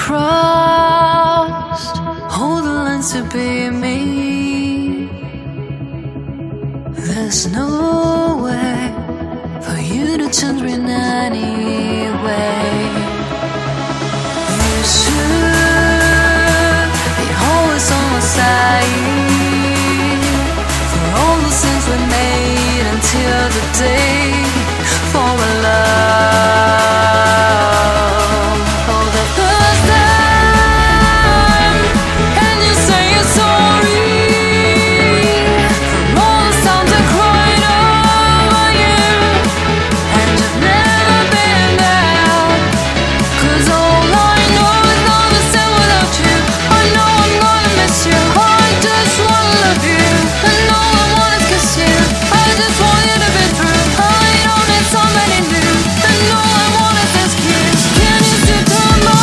crossed all the lines to be me. There's no way for you to change me in any way. You should be always on my side for all the sins we made until the day for our love. For the first time, can you say you're sorry for all the times I cried over you and you've never been there? 'Cause all I know is not the same without you. I know I'm gonna miss you. I just wanna love you, and all I want is kiss you. I just want you to be true. I don't need somebody new, and all I want is this kiss. Can you see through my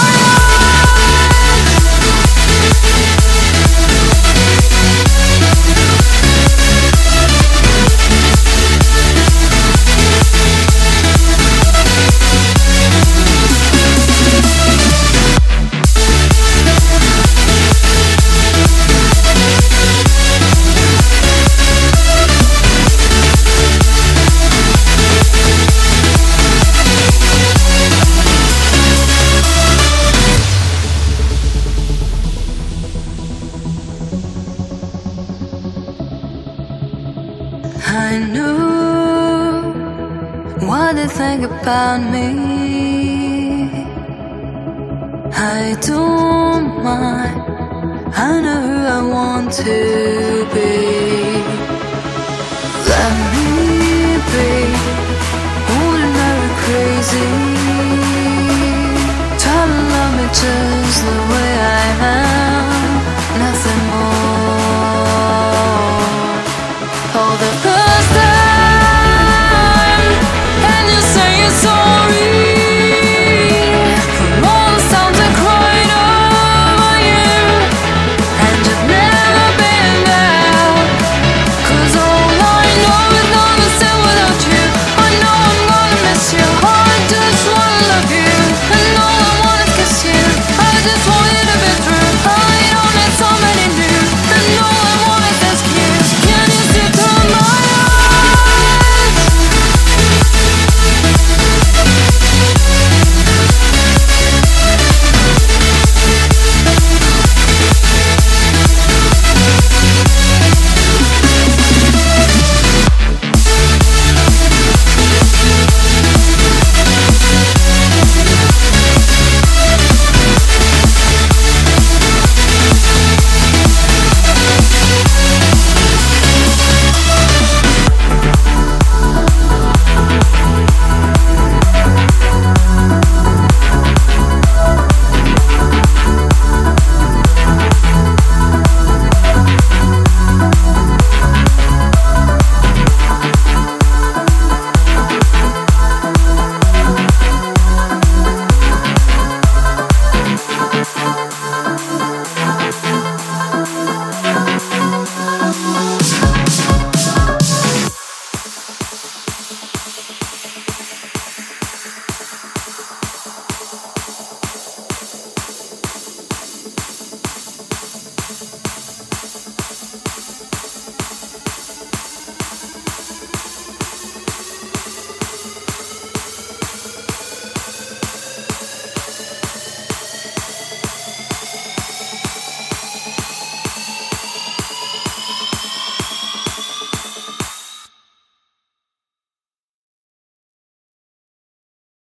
I knew what they think about me. I don't mind, I know who I want to be. Let me be ordinary crazy. Try to love me just the way